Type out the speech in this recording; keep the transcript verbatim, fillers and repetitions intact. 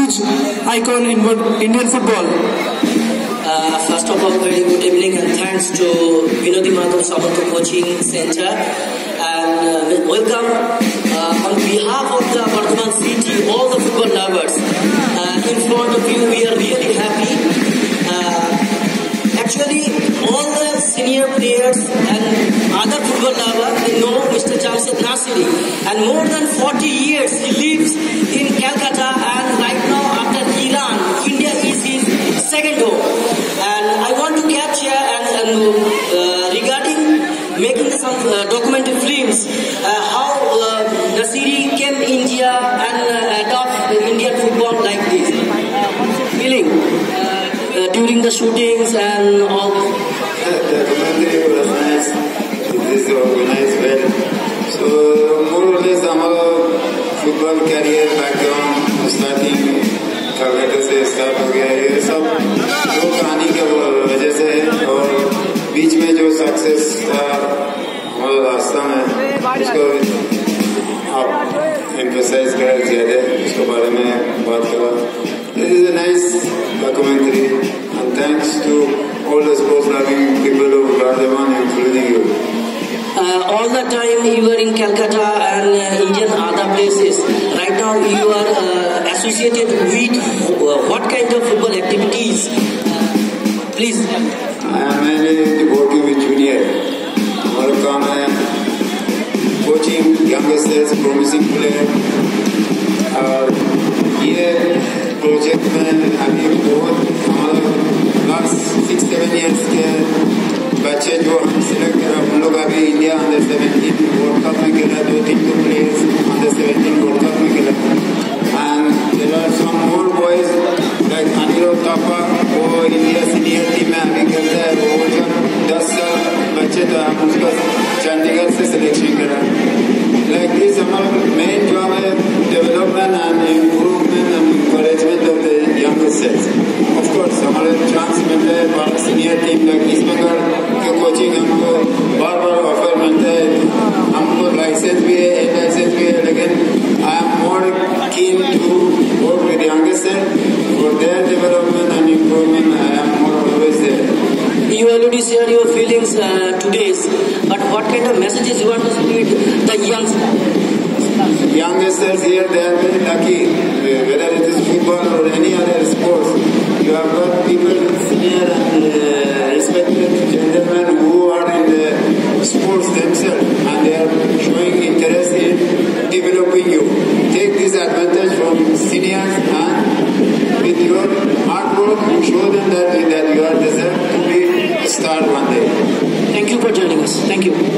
huge icon in Indian football. Uh, first of all, very good evening and thanks to Binodhimadhab Samanta Coaching Center, and uh, welcome uh, on behalf of the Bardhaman city, all the football lovers. Uh, in front of you, we are really happy. Uh, actually, all the senior players and other football lovers, they know Mister Jamshid Nassiri, and more than forty years he lives in Calcutta, and right now after Iran, India is his second home. And I want to capture and, and uh, regarding making some uh, documentary films, uh, how uh, Nassiri came to India and uh, adopt Indian football like this. Uh, what's your feeling uh, uh, during the shootings and all? The documentary was nice. It is organized well. So more or less our football career background starting Calcutta से start हो गया. ये सब दो कहानी के वजह से है, और बीच में जो सक्सेस था हमारा रास्ता में, उसको आप एम्फसाइज करें ज़्यादा, उसके बारे में बात करा. This is a nice documentary, and thanks to all the sports loving people of Bardhaman, including you. Uh, all the time you were in Calcutta and uh, Indian other places. Right now you are uh, associated with uh, what kind of football activities? Uh, please. I am mainly working with junior. हमारा काम है coaching youngsters, promising player. और ये project में अभी बहुत हमारा last six seven years के बच्चे जो हम सिलेक्ट करा, उन लोग अभी India under seventeen world cup में खेला, दो तीन दो players under seventeen world cup में खेला. And there are some more boys like Anil Thapa, वो इंडिया सीनियर टीम में अभी खेलता है. वो जब दस साल बच्चे थे, हम उसका चंडीगढ़ से सिलेक्शन करा. लाइक दिस हमारा मेन जॉब है, development and improvement and encouragement of the youngsters. Of course हमारे चांस मिलते हैं बाहर senior team like East Bengal के कोचिंग हमको बार बार ऑफर मिलता है. हमको लाइसेंस भी है, ए लाइसेंस भी है, लेकिन आई am more keen to work with youngsters for their development and improvement. I am more always there. You already shared your feelings uh, today, but what kind of messages you want to speak the youngsters? Youngsters here, they are very lucky, whether it is football or any other sports. You have got people, senior and uh, respected gentlemen who are in the sports themselves, and they are showing interest in developing you. Take this advantage from seniors, and with your hard work, show them that, that you are deserved to be a star one day. Thank you for joining us. Thank you.